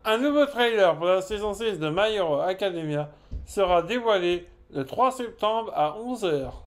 Un nouveau trailer pour la saison 6 de My Hero Academia sera dévoilé le 3 septembre à 11 heures.